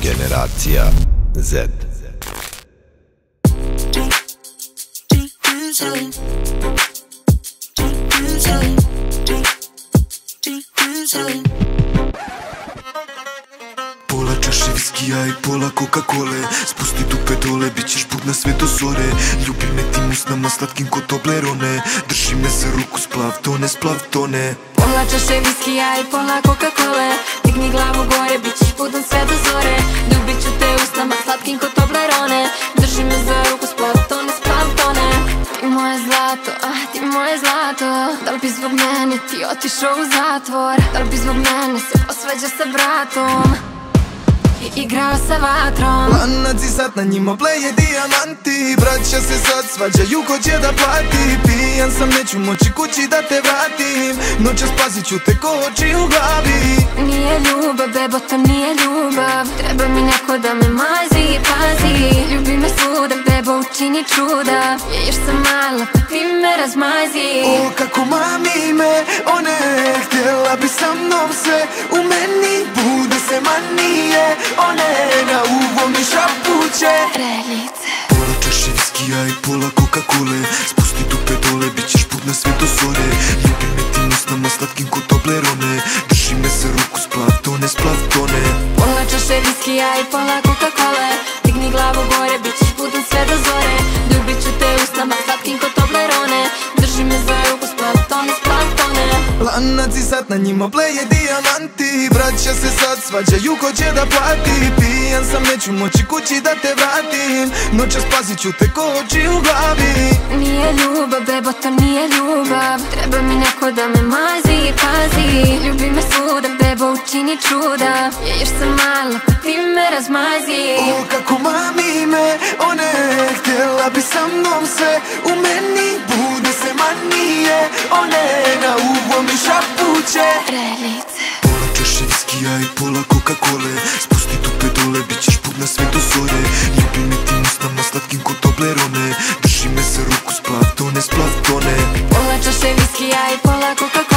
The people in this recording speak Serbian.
Generacija Z. Pola čaše viskija i pola Coca-Cole. Spusti dupe dole, bit ćeš budna sve do zore. Ljubi me tim usnama slatkim ko Toblerone. Drži me za ruku, splav tone, splav tone. Pola čaše viskija i pola Coca-Cole. Digni glavu gore, bit ćeš budan sve do zore. Ljubit ću te usnama slatkim ko Toblerone. Drži me za ruku, splav tone, splav tone. Ti moje zlato, ti moje zlato. Da li bi zbog mene ti otišao u zatvor? Da li bi zbog mene se posvađao sa bratom i igrao sa vatrom? Lanac i sad na njima bleje dijamanti. Braća se sad svađaju ko će da plati. Pijan sam, neću moći kući da te vratim. Noćas pazit ću te ko oči u glavi. Nije ljubav, bebo, to nije ljubav. Treba mi neko da me mazi i pazi. Ljubi me svuda, bebo, učini čuda. Ja još sam mala, pa ti me razmazi. O, kako mami me, one htjela bi sa mnom sve. U meni bude se manije. One na uvo mi šapuće Reljice. Pola čaše viskija i pola Coca-Cole. Spusti dupe dole, bit ćeš budna sve do zore. Ljubi me tim usnama slatkim ko Toblerone. Drži me za ruku, splav tone, splav tone. Pola čaše viskija i pola Coca-Cole. Digni glavu gore, bit ćeš budan sve do zore. Ljubit ću te usnama slatkim ko Toblerone. Drži me za ruku, splav tone, splav tone. Lanac i sad na njima bleje dijamanti. Braća se sad svađaju ko će da plati. Pijan sam, neću moći kući da te vratim. Noćas pazit ću te ko oči u glavi. Nije ljubav, bebo, to nije ljubav. Treba mi neko da me mazi i pazi. Ljubi me svuda, bebo, učini čuda. Ja još sam mala, pa ti me razmazi. O, kako mami me, one htjela bi sa mnom sve. U meni bude se manije. One na uvo mi šapuće Reljice. Pola čaše viskija i pola Coca-Cole. Spusti dupe dole, bit ćeš budna sve do zore. Ljubi me tim usnama slatkim ko Toblerone. Drži me za ruku, splav tone, splav tone. Pola čaše viskija i pola Coca-Cole.